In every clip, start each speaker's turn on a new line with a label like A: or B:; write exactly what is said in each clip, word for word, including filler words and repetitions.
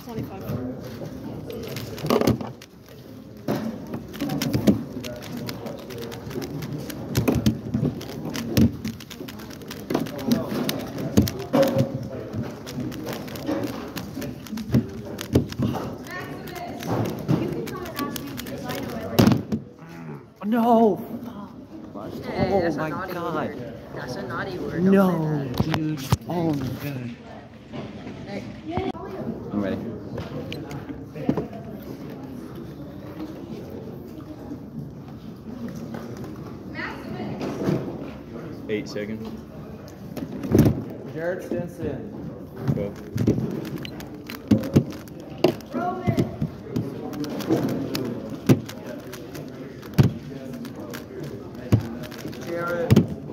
A: twenty-five.
B: No!
C: Hey,
B: Oh
C: that's a
B: my
C: naughty
B: god.
C: Word. That's a naughty word. Don't
B: No,
C: say that.
B: dude. Oh my god.
C: Hey.
B: I'm ready.
D: Eight seconds.
E: Jared Stinson.
D: Twelve.
E: Jared.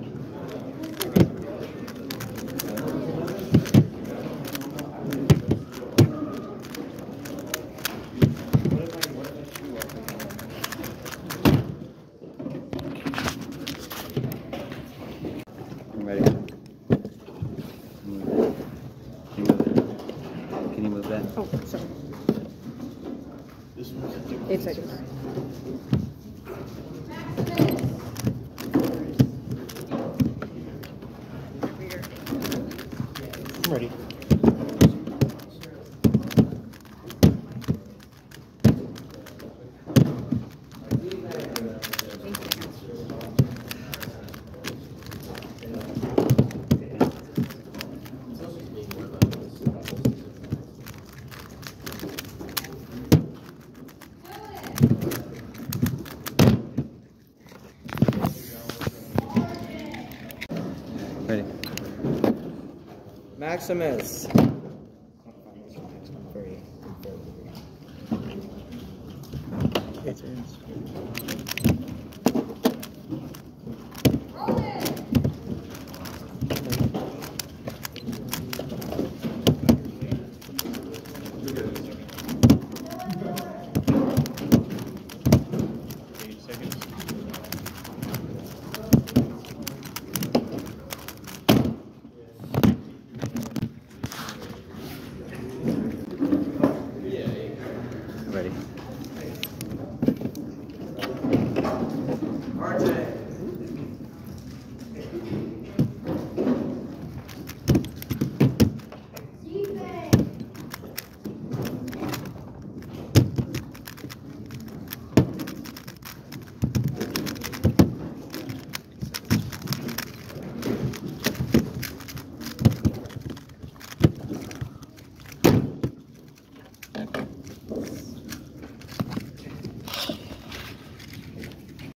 B: I'm ready. Can you move that?
A: Oh, sorry. Eight seconds.
E: I'm ready.
B: Ready.
E: Maximus. Eight seconds.
D: Eight seconds.
B: Ready.
E: R J.